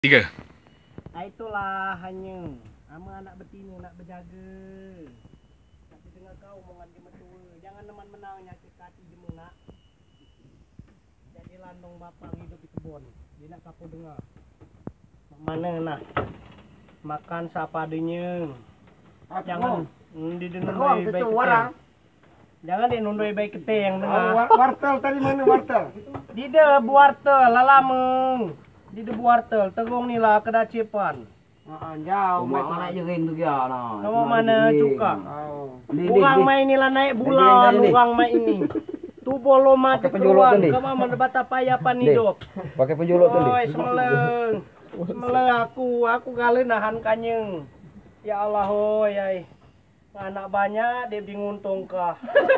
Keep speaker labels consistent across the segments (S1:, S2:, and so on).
S1: Tiga.
S2: Itulah hanya ama anak betina nak berjaga. Nak dengar kau omongan dia betul. Jangan teman menang nyakit hati dia nak. Jadi landong bapang hidup di kebun. Dia nak kapo dengar. Mana nak makan siapa adanya. Jangan didendoi baik keteng. Jangan dinundoi baik keteng dengar.
S3: Wartel tadi mana wartel?
S2: Dida buartel lalameng. Di buartel tegong ni lah kedai cepan.
S3: Jauh
S4: Mak nak jerin tu dia nah.
S2: Kamu mana cuka?
S3: Oh.
S2: Kurang main ni lah naik bulan, kurang main ini. Tu bolo mati keluar. Kamu mana bata payapan hidup.
S4: Pakai penjuluk tu ni.
S2: Oi, semeleng. Semeleng aku kali nahan kanyeng. Ya Allah oi ai. Anak banyak dia bingung tongkah.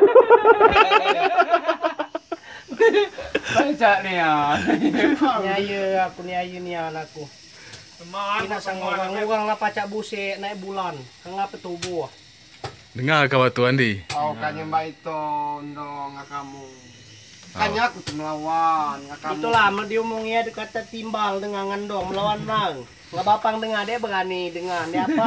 S3: Baca ni ya.
S2: Nyaya aku nyaya ni anakku. Tidak sanggup orang lah pacak busik naik bulan. Ngapa tubuh?
S1: Dengar kau tu Andi.
S3: Oh kanya mbak itu dong kamu. Kanya aku tu melawan kamu.
S2: Itulah diomongnya kata timbal dengan ngandong melawan nang. Nggak bapang dengar dia berani dengan dia apa?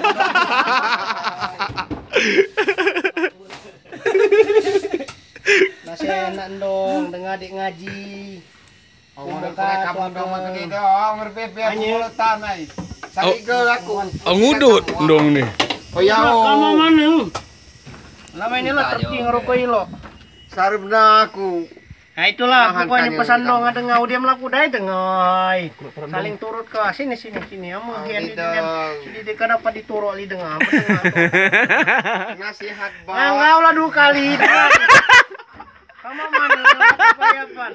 S2: Masih enak dong dengar adik ngaji.
S3: Oh, kamu dong makan dia dong, ngerpepe aku muletan ai. Sakit ke aku.
S1: Ngudut dong ni.
S3: Oh ya.
S2: Kamu mana? Lama ini lo terking rokok lo.
S3: Sarip na aku.
S2: Nah itulah pokoknya pesan dong ada ngau dia melaku dai dengai. Saling turut ke sini. Kamu dia di kada dapat diturut li dengar.
S3: Nasihat bang.
S2: Engkau lah 2 kali. Kamu mana payapan?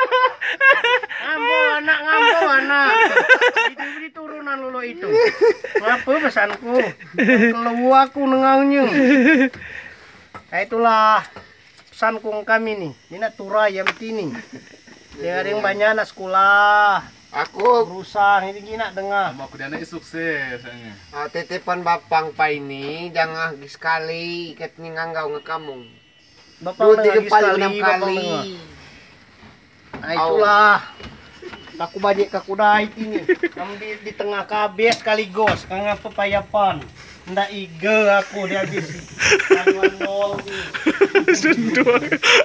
S2: Ngambo anak. Itu turunan lolo itu. Ngapa pesanku? Kalau aku nengaunya. Nah itulah pesanku kami nih. Ini nak turai yang tini. Dia ada yang banyak nak sekolah.
S3: Aku
S2: berusaha ini nak dengar.
S1: Aku dah nak sukses.
S3: titipan bapang pa ini jangan sekali ket nganggau ngekamu.
S2: Bapak
S3: 2, 3, 4, 5
S2: kali. Nah itulah. Aku bajik ke kudai ini. Kamu di tengah kabeh sekaligus. Kang apa payapan. Ndak iga aku dia habis. Laluan nol ni.
S1: Dua.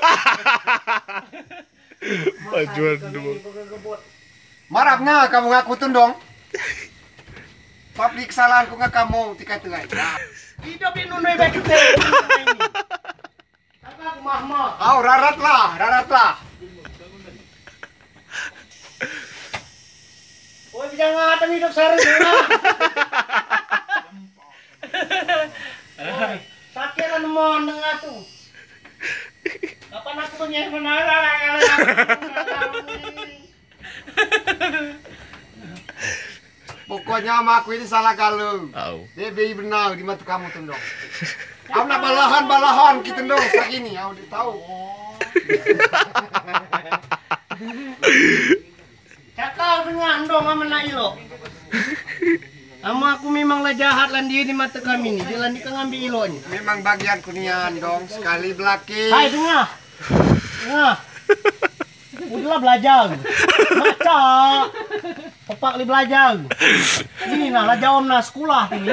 S1: Pajuan dua.
S3: Marapnya kamu ngaku tundong. Publik kesalahanku nggak kamu tika tuai.
S2: Hidup ini nundai baik kita. Aku mah.
S3: Au rarat lah.
S2: Oh jangan ada hidup sehari lah. Sakit lah nemon dengar tu. Kapan aku punya menara?
S3: Pokoknya sama aku ini salah kalau. Dia benar di mata kamu tundong. Aku nak balahan kita tundong segini. Aku tahu.
S2: Cakap dengan dong sama nak ilo. Ama aku memanglah jahat lan dia di mata kami ni. Dia lan dia ngambil ilo ni.
S3: Memang bagian kunian dong sekali belaki.
S2: Hai dengar. Udahlah belajar. Baca. Pepak li belajar. Ini nah lah jawab nah sekolah ini.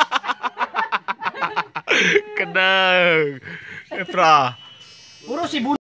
S1: Kedang. Efra.
S2: Urus ibu.